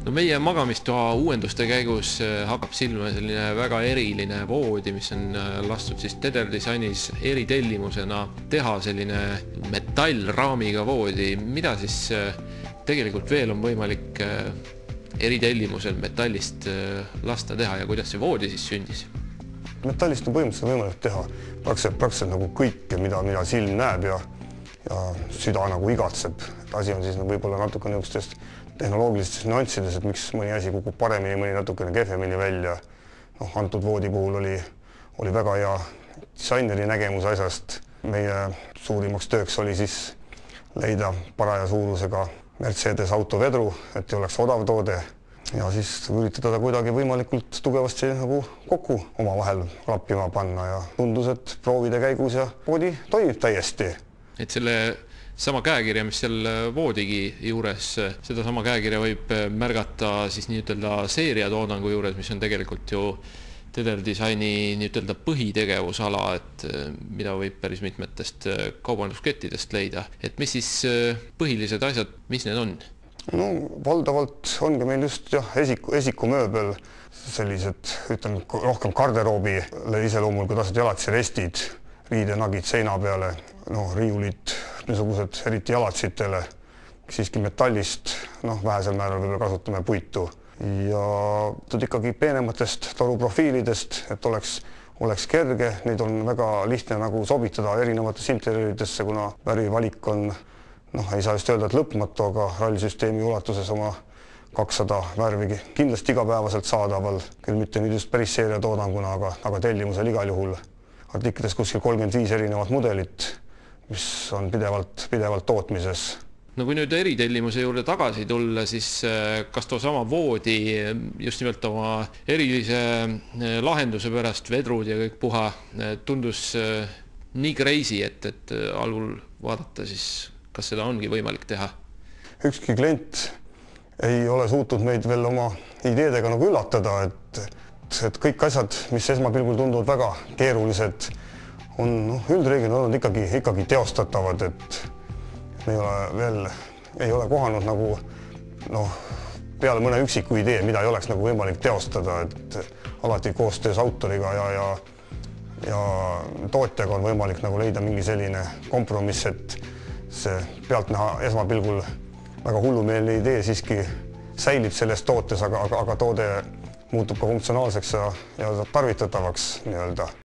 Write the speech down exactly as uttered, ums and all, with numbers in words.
No meie magamistoa uuenduste käigus hakkab silma selline väga eriline voodi, mis on lastud siis Teder disainis eritellimusena teha selline metallraamiga voodi. Mida siis tegelikult veel on võimalik eritellimusel metallist lasta teha ja kuidas see voodi siis sündis? Metallist on põhimõtteliselt võimalik teha praktiliselt, praktiliselt nagu kõike, mida, mida silm näeb ja, ja süda nagu igatseb. Asi on siis võib-olla natuke niisugustest tehnoloogilistes nüanssides, et miks mõni asi kukub paremini, mõni natukene kehvemini välja. Noh, antud voodi puhul oli, oli väga hea disaineri nägemuse asjast. Meie suurimaks tööks oli siis leida paraja suurusega Mercedes autovedru, et ei oleks odav toode ja siis üritada ta kuidagi võimalikult tugevasti nagu kokku oma vahel klappima panna ja tundus, et proovide käigus ja voodi toimib täiesti. Et selle sama käekirja, mis seal voodigi juures, seda sama käekirja võib märgata siis nii-ütelda seeriatoodangu juures, mis on tegelikult ju Teder disaini nii-ütelda põhitegevusala, et mida võib päris mitmetest kaubanduskettidest leida. Et mis siis põhilised asjad, mis need on? No valdavalt ongi meil just jah, esiku, esikumööbel, sellised ütleme, rohkem garderoobi iseloomulikud asjad, jalatsirestid, riidenagid seina peale, no, riiulid, niisugused eriti jalatsitele, siiski metallist, noh, vähesel määral võib kasutame puitu ja tõd ikkagi peenematest toruprofiilidest, et oleks, oleks kerge, neid on väga lihtne nagu sobitada erinevatesse interiöridesse, kuna värivalik on, noh, ei saa just öelda, et lõpmatu, aga rallisüsteemi ulatuses oma kakssada värvigi kindlasti igapäevaselt saadaval, küll mitte nüüd just päris seeriatoodanguna, aga, aga tellimusel igal juhul artiklites kuskil kolmkümmend viis erinevat mudelit, mis on pidevalt, pidevalt tootmises. No kui nüüd eritellimuse juurde tagasi tulla, siis kas too sama voodi just nimelt oma erilise lahenduse pärast, vedrud ja kõik puha, tundus nii crazy, et, et algul vaadata siis, kas seda ongi võimalik teha? Ükski klient ei ole suutnud meid veel oma ideedega nagu üllatada, et, et kõik asjad, mis esmapilgul tunduvad väga keerulised, on no, üldreeglina olnud ikkagi, ikkagi teostatavad, et me ei ole veel, ei ole kohanud nagu noh, peale mõne üksiku idee, mida ei oleks nagu võimalik teostada, et alati koostöös autoriga ja, ja, ja tootjaga on võimalik nagu leida mingi selline kompromiss, et see pealtnäha esmapilgul väga hullumeelne idee siiski säilib selles tootes, aga, aga, aga toode muutub ka funktsionaalseks ja, ja tarvitatavaks nii-öelda.